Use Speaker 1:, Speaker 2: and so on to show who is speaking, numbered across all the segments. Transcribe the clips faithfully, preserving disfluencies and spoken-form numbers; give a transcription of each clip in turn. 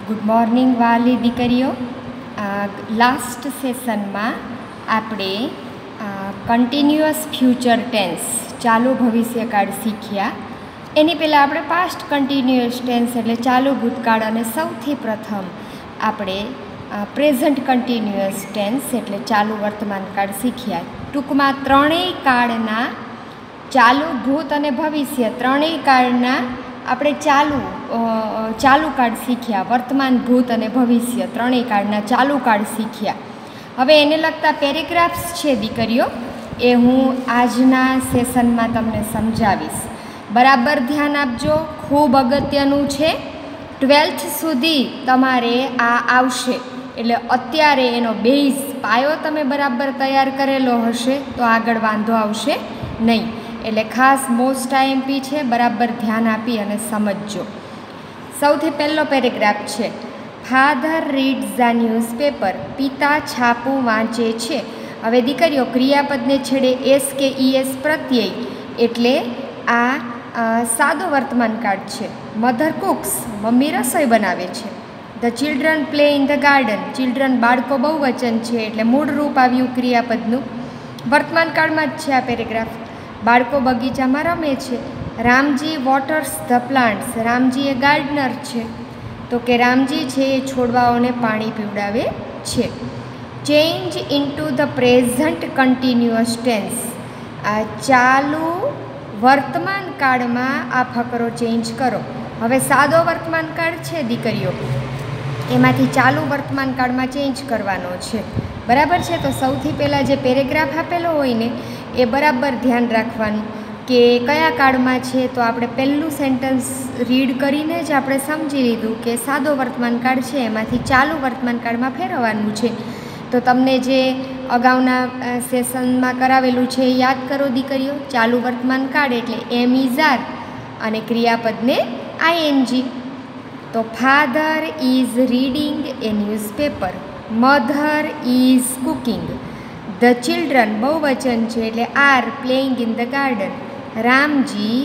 Speaker 1: Good morning વાલી દીકરીઓ. Last સેશનમાં આપણે કન્ટિન્યુઅસ ફ્યુચર ટેન્સ ચાલુ ભવિષ્યકાળ શીખ્યા. એની પહેલાં આપણે પાસ્ટ કન્ટિન્યુઅસ ટેન્સ એટલે ચાલુ ભૂતકાળ અને સૌથી પ્રથમ આપણે પ્રેઝન્ટ કન્ટિન્યુઅસ ટેન્સ એટલે ચાલુ વર્તમાનકાળ શીખ્યા. ટૂંકમાં ત્રણેય કાળના ચાલુ ભૂત અને ભવિષ્ય ત્રણેય કાળના આપણે ચાલુ ચાલુ કાળ શીખ્યા. વર્તમાન ભૂત અને ભવિષ્ય ત્રણેય કાળના ચાલુ કાળ શીખ્યા. હવે એને લગતા પેરેગ્રાફ્સ છે દીકરીઓ, એ હું આજના સેશનમાં તમને સમજાવીશ. બરાબર ધ્યાન આપજો, ખૂબ અગત્યનું છે. ટ્વેલ્થ સુધી તમારે આ આવશે એટલે અત્યારે એનો બેઝ પાયો તમે બરાબર તૈયાર કરેલો હશે તો આગળ વાંધો આવશે નહીં. એટલે ખાસ મોસ્ટ આઈએમપી છે, બરાબર ધ્યાન આપી અને સમજજો. સૌથી પહેલો પેરેગ્રાફ છે, ફાધર રીડ્સ ધ ન્યૂઝપેપર. પિતા છાપું વાંચે છે. હવે દીકરીઓ ક્રિયાપદને છેડે એસ કે ઈએસ પ્રત્યય એટલે આ સાદો વર્તમાનકાળ છે. મધર કુક્સ, મમ્મી રસોઈ બનાવે છે. The children play in the garden. Children બાળકો બહુવચન છે એટલે મૂળ રૂપ આવ્યું ક્રિયાપદનું. વર્તમાનકાળમાં જ છે આ પેરેગ્રાફ. બાળકો બગીચામાં રમે છે. Ramji waters the plants. Ramji એ ગાર્ડનર છે તો કે રામજી છે એ છોડવાઓને પાણી પીવડાવે છે. Change into the present continuous tense. આ ચાલુ વર્તમાન કાળમાં આ ફકરો ચેન્જ કરો. હવે સાદો વર્તમાન કાળ છે દીકરીઓ, એમાંથી ચાલુ વર્તમાન કાળમાં ચેન્જ કરવાનો છે. બરાબર છે? તો સૌથી પહેલાં જે પેરેગ્રાફ આપેલો હોય ને એ બરાબર ધ્યાન રાખવાનું કે કયા કાળમાં છે. તો આપણે પહેલું સેન્ટન્સ રીડ કરીને જ આપણે સમજી લીધું કે સાદો વર્તમાનકાળ છે, એમાંથી ચાલુ વર્તમાનકાળમાં ફેરવવાનું છે. તો તમને જે અગાઉના સેશનમાં કરાવેલું છે એ યાદ કરો દીકરીઓ. ચાલુ વર્તમાનકાળ એટલે એમ ઇઝ આર અને ક્રિયાપદને આઈએનજી. તો father is reading a newspaper. Mother is cooking. The children બહુવચન છે એટલે are playing in the garden. Ramji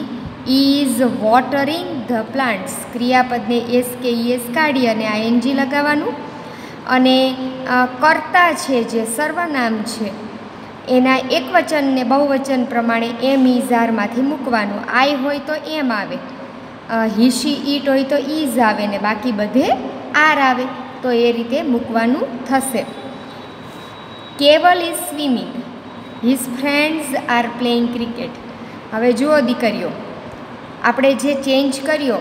Speaker 1: is watering the plants. ક્રિયાપદને એસ કે ઈએસ કાઢી અને આઈએનજી લગાવવાનું. અને કર્તા છે જે સર્વનામ છે એના એક વચનને બહુવચન પ્રમાણે એમ ઇઝ આરમાંથી મૂકવાનું. આઈ હોય તો એમ આવે, હી શી ઈટ હોય તો ઇઝ આવે ને બાકી બધે આર આવે, તો એ રીતે મૂકવાનું થશે. Keval is swimming. His friends are playing cricket. હવે જુઓ દીકરીઓ, આપણે જે ચેન્જ કર્યો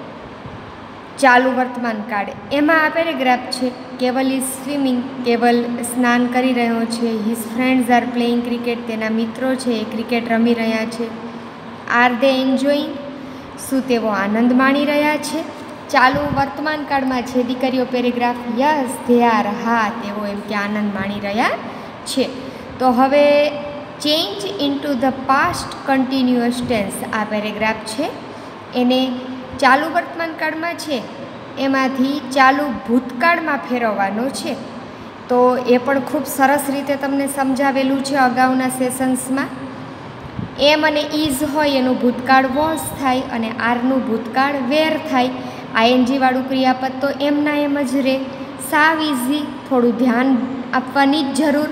Speaker 1: ચાલુ વર્તમાન કાળ એમાં આ પેરેગ્રાફ છે. કેવલ ઇઝ સ્વિમિંગ, કેવલ સ્નાન કરી રહ્યો છે. His friends are playing cricket, તેના મિત્રો છે એ ક્રિકેટ રમી રહ્યા છે. આર ધે એન્જોઈંગ, શું તેઓ આનંદ માણી રહ્યા છે. ચાલુ વર્તમાન કાળમાં છે દીકરીઓ પેરેગ્રાફ. યસ ધે આર, હા તેઓ એમ કે આનંદ માણી રહ્યા છે. તો હવે change into the past continuous tense આ પેરેગ્રાફ છે, એને ચાલુ વર્તમાન કાળમાં છે એમાંથી ચાલુ ભૂતકાળમાં ફેરવવાનો છે. તો એ પણ ખૂબ સરસ રીતે તમને સમજાવેલું છે અગાઉના સેશન્સમાં. એમ અને ઇઝ હોય એનું ભૂતકાળ વોઝ થાય અને આરનું ભૂતકાળ વેર થાય. આઈએનજીવાળું ક્રિયાપદ તો એમના એમ જ રહે. સાવ ઇઝી, થોડું ધ્યાન આપવાની જ જરૂર.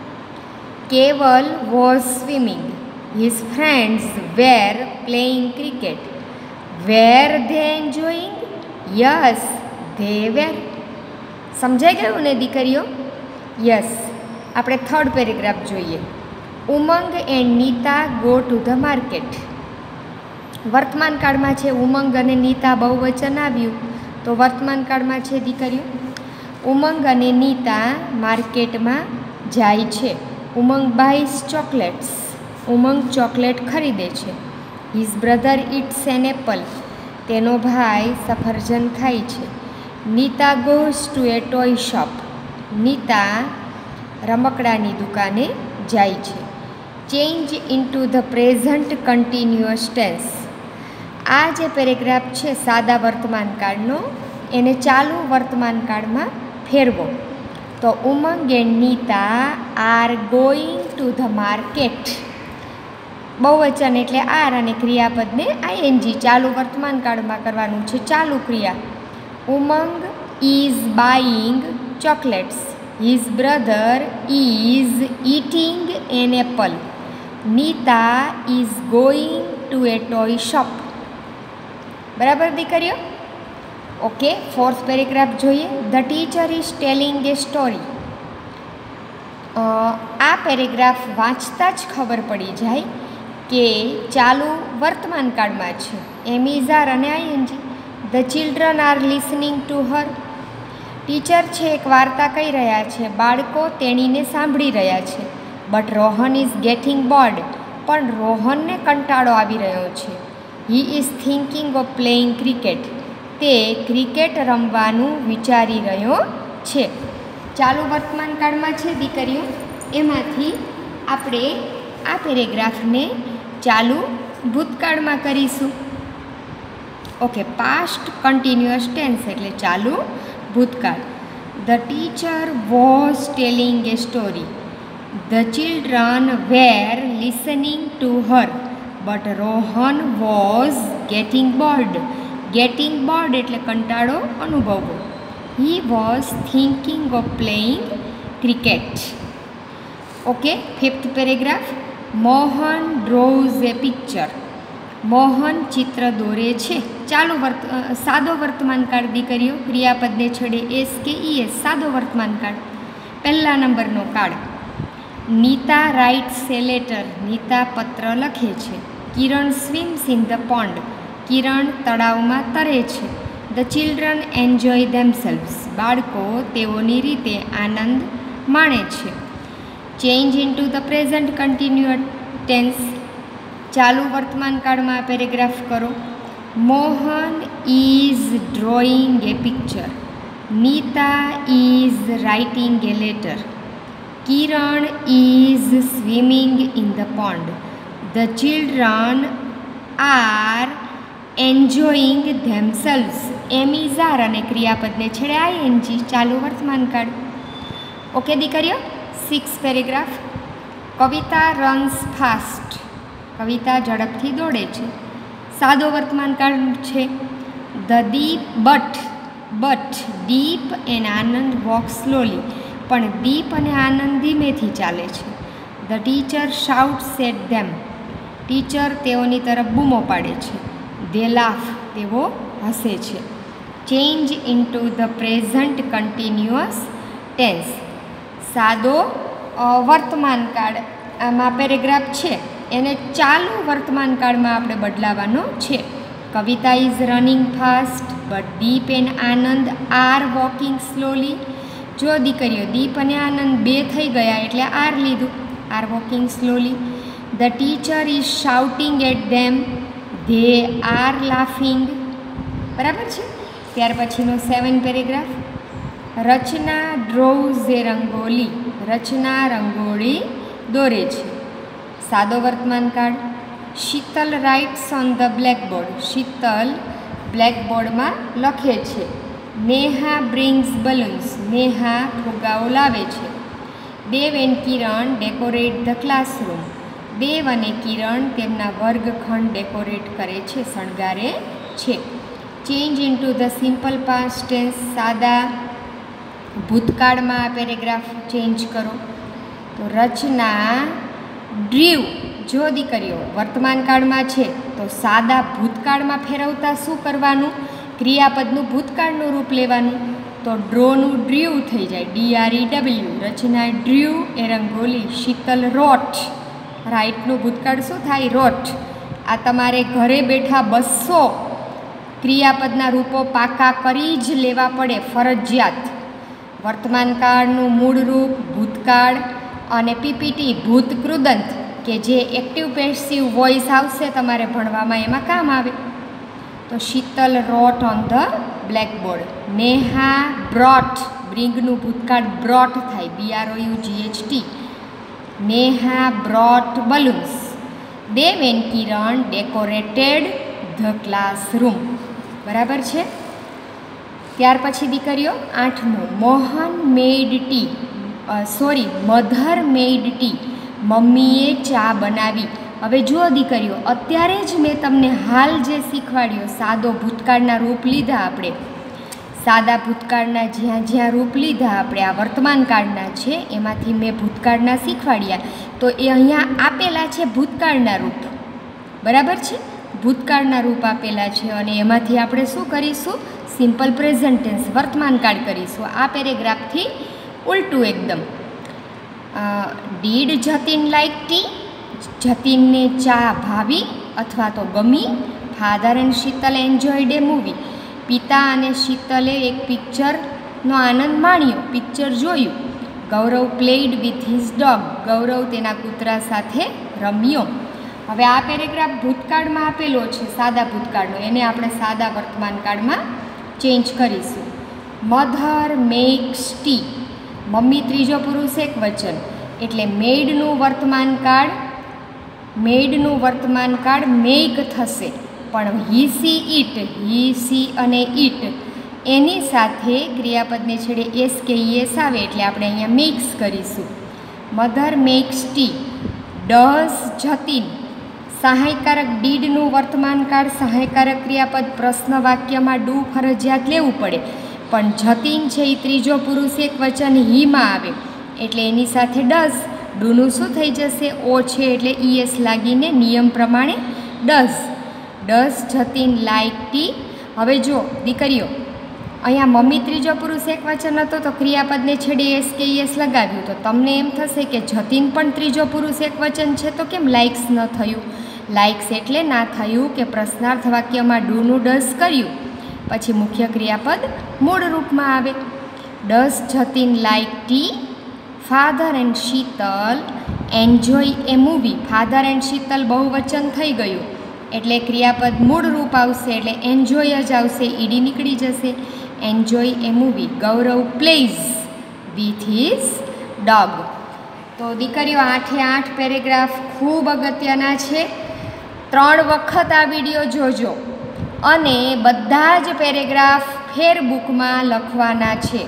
Speaker 1: Keval was swimming. His friends were playing cricket. Were they enjoying? Yes they were. સમજાઈ ગયું ને દીકરીઓ? યસ. આપણે થર્ડ પેરેગ્રાફ જોઈએ. Umang and Neeta go to the market. વર્તમાન કાળમાં છે ઉમંગ અને નીતા બહુવચન આવ્યું તો વર્તમાન કાળમાં છે દીકરીઓ. ઉમંગ અને નીતા માર્કેટમાં જાય છે. Umang buys chocolates. Umang chocolate ખરીદે છે. His brother eats an apple. તેનો ભાઈ સફરજન ખાય છે. Neeta goes to a toy shop. Neeta રમકડાની દુકાને જાય છે. Change into the present continuous tense. આ જે પેરેગ્રાફ છે સાદા વર્તમાનકાળનો એને ચાલુ વર્તમાનકાળમાં ફેરવો. તો Umang and Neeta are going to the market. બહુવચન એટલે આર અને ક્રિયાપદને આઈએનજી ચાલુ વર્તમાન કાળમાં કરવાનું છે. ચાલુ ક્રિયા. ઉમંગ is buying chocolates. His brother is eating an apple. Nita is going to a toy shop. બરાબર દીકરીઓ? ઓકે, ફોર્થ પેરેગ્રાફ જોઈએ. The teacher is telling a story. આ પેરેગ્રાફ વાંચતા જ ખબર પડી જાય કે ચાલુ વર્તમાન કાળમાં છે. એમ ઇઝ આર અને ING. The children are listening to her. Teacher છે એક વાર્તા કહી રહ્યા છે, બાળકો તેણીને સાંભળી રહ્યા છે. But Rohan is getting bored. પણ રોહનને કંટાળો આવી રહ્યો છે. He is thinking of playing cricket. તે ક્રિકેટ રમવાનું વિચારી રહ્યો છે. ચાલુ વર્તમાન કાળમાં છે દીકરીઓ, એમાંથી આપણે આ પેરેગ્રાફને ચાલુ ભૂતકાળમાં કરીશું. ઓકે, પાસ્ટ કન્ટિન્યુઅસ ટેન્સ એટલે ચાલુ ભૂતકાળ. The teacher was telling a story. The children were listening to her. But Rohan was getting bored. Getting bored એટલે કંટાળો અનુભવવો. He was thinking of playing cricket. Okay, fifth paragraph. Mohan draws a picture. Mohan ચિત્ર દોરે છે. ચાલુ વર્ત સાદો વર્તમાન કાળ દીકરીઓ, ક્રિયાપદને છેડે એસ કે ઈએસ, સાદો વર્તમાન કાળ. પહેલા નંબરનો કાળ. Neeta writes a letter. Neeta પત્ર લખે છે. Kiran swims in the pond. Kiran તળાવમાં તરે છે. The children enjoy themselves. બાળકો તેઓની રીતે આનંદ માણે છે. Change into the present continuous tense. ચાલુ વર્તમાન કાળમાં પેરેગ્રાફ કરો. Mohan is drawing a picture. Neeta is writing a letter. Kiran is swimming in the pond. The children are enjoying themselves. Am is are અને ક્રિયાપદને છેડે આઈએનજી, ચાલુ વર્તમાન કાળ. ઓકે દીકરીઓ, six paragraph. Kavita runs fast. Kavita ઝડપથી દોડે છે. સાદો વર્તમાન કાળ છે. The Deep but but Deep and Anand walk slowly. પણ દીપ અને આનંદ ધીમેથી ચાલે છે. The teacher shouts at them. Teacher તેઓની તરફ બૂમો પાડે છે. They laugh. તેઓ હસે છે. Change into the present continuous tense. સાદો વર્તમાન કાળ આમાં પેરેગ્રાફ છે, એને ચાલુ વર્તમાન કાળમાં આપણે બદલાવાનો છે. Kavita is running fast but Deep and Anand are walking slowly. જો દીકરીઓ, દીપ અને આનંદ બે થઈ ગયા એટલે આર લીધું, are walking slowly. The teacher is shouting at them. They are laughing. બરાબર છે. ત્યાર પછીનો seven paragraph. Rachana draws a rangoli. Rachana rangoli દોરે છે. સાદો વર્તમાન કાળ. Sheetal writes on the blackboard. Sheetal બ્લેકબોર્ડમાં લખે છે. Neha brings balloons. નેહા ફુગ્ગાઓ લાવે છે. Dev and Kiran decorate the classroom. Dev અને કિરણ તેમના વર્ગખંડ ડેકોરેટ કરે છે, શણગારે છે. Change into the simple past tense. સાદા ભૂતકાળમાં આ પેરેગ્રાફ ચેન્જ કરો. તો રચના ડ્રીવ. જો દીકરીઓ વર્તમાન કાળમાં છે તો સાદા ભૂતકાળમાં ફેરવતા શું કરવાનું? ક્રિયાપદનું ભૂતકાળનું રૂપ લેવાનું. તો ડ્રોનું ડ્રીવ થઈ જાય, D R E W. Rachana drew a rangoli. Sheetal wrote. રાઇટનું ભૂતકાળ શું થાય? રોટ. આ તમારે ઘરે બેઠા બસો ક્રિયાપદના રૂપો પાકા કરી જ લેવા પડે, ફરજિયાત. વર્તમાન કાળનું મૂળ રૂપ, ભૂતકાળ અને પીપીટી ભૂતકૃદંત કે જે એક્ટિવ પેસિવ વોઇસ આવશે તમારે ભણવામાં, એમાં કામ આવે. તો Sheetal wrote on the blackboard. Neha brought. બ્રિંગનું ભૂતકાળ બ્રોટ થાય, B R O U G H T. Neha brought balloons. Dev and Kiran decorated the classroom. બરાબર છે. ત્યાર પછી દીકરીઓ આઠમું. Mohan made tea. Sorry mother made tea. મમ્મીએ ચા બનાવી. હવે જુઓ દીકરીઓ, અત્યારે જ મેં તમને હાલ જે શીખવાડ્યો, સાદો ભૂતકાળના રૂપ લીધા આપણે. સાદા ભૂતકાળના જ્યાં જ્યાં રૂપ લીધા આપણે આ વર્તમાન કાળના છે એમાંથી મેં ભૂતકાળના શીખવાડ્યા, તો એ અહીંયા આપેલા છે ભૂતકાળના રૂપ, બરાબર છે? ભૂતકાળના રૂપ આપેલા છે અને એમાંથી આપણે શું કરીશું? સિમ્પલ પ્રેઝન્ટ ટેન્સ વર્તમાન કાળ કરીશું. આ પેરેગ્રાફથી ઉલટું એકદમ. ડીડ જતીન લાઈક ટી, જતીનને ચા ભાવી અથવા તો ગમી. Father and Sheetal enjoyed a movie, પિતા અને શીતલે એક પિક્ચરનો આનંદ માણ્યો, પિક્ચર જોયું. Gaurav played with his dog, Gaurav તેના કૂતરા સાથે રમ્યો. હવે આ પેરેગ્રાફ ભૂતકાળમાં આપેલો છે, સાદા ભૂતકાળનો, એને આપણે સાદા વર્તમાન કાળમાં ચેન્જ કરીશું. મધર મેક્સ ટી, મમ્મી ત્રીજો પુરુષ એક વચન એટલે મેડનું વર્તમાન કાળ, મેડનું વર્તમાન કાળ મેક થશે, પણ he she it, he she અને ઇટ એની સાથે ક્રિયાપદને છેડે એસ કે એસ આવે એટલે આપણે અહીંયા મેક્સ કરીશું. Mother makes tea. Does Jatin, સહાયકારક ડીડનું વર્તમાન કાળ, સહાયકારક ક્રિયાપદ પ્રશ્ન વાક્યમાં ડુ ફરજિયાત લેવું પડે, પણ જતીન છે એ ત્રીજો પુરુષ એક વચન હીમાં આવે એટલે એની સાથે ડઝ, ડુનું શું થઈ જશે? ઓ છે એટલે ઈએસ લાગીને નિયમ પ્રમાણે does. Does Jatin like tea. હવે જો દીકરીઓ, અહીંયા મમ્મી ત્રીજો પુરુષ એક વચન હતો તો ક્રિયાપદને છેડે એસ કે એસ લગાવ્યું, તો તમને એમ થશે કે જતીન પણ ત્રીજો પુરુષ એક વચન છે તો કેમ લાઇક્સ ન થયું? લાઇક્સ એટલે ના થયું કે પ્રશ્નાર્થ વાક્યમાં ડુનું ડઝ કર્યું પછી મુખ્ય ક્રિયાપદ મૂળ રૂપમાં આવે. Does Jatin like tea. Father and Sheetal enjoy a movie, father and Sheetal બહુવચન થઈ ગયું એટલે ક્રિયાપદ મૂળ રૂપ આવશે એટલે એન્જોય જ આવશે, ઈડી નીકળી જશે. Enjoy a movie. Gaurav plays with his dog. તો દીકરીઓ આઠે આઠ પેરેગ્રાફ ખૂબ અગત્યના છે. ત્રણ વખત આ વિડીયો જોજો અને બધા જ પેરેગ્રાફ ફેરબુકમાં લખવાના છે.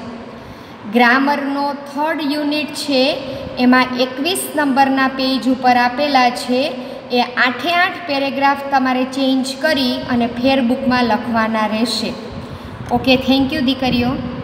Speaker 1: ગ્રામરનો થર્ડ યુનિટ છે એમાં એકવીસ નંબરના પેજ ઉપર આપેલા છે, એ આઠે આઠ પેરેગ્રાફ તમારે ચેન્જ કરી અને ફેરબુકમાં લખવાના રહેશે. ઓકે, થેન્ક યુ દીકરીઓ.